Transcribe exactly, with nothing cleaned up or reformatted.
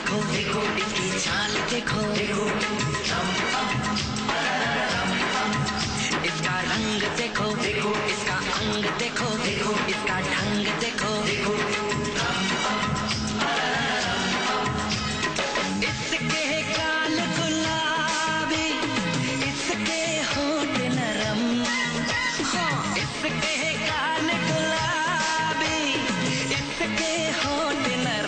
देखो देखो, इसकी चाल देखो देखो, इसका रंग देखो देखो, इसका अंग देखो देखो, इसका ढंग देखो देखो, इसके गाल गुलाबी, इसके होठ नरम, हाँ इसके गाल गुलाबी, इसके होठ नरम।